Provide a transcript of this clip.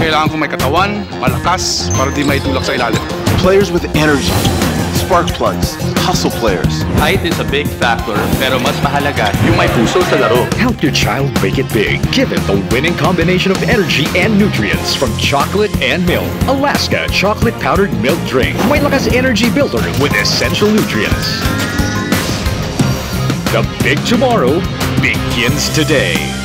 kailangan ko may katawan, malakas, para di maitulak sa ilalim. Players with energy, spark plugs, hustle players. Height is a big factor, pero mas mahalaga yung may puso sa laro. Help your child make it big. Give it the winning combination of energy and nutrients from chocolate and milk. Alaska Chocolate Powdered Milk Drink. May lakas energy builder with essential nutrients. The big tomorrow begins today.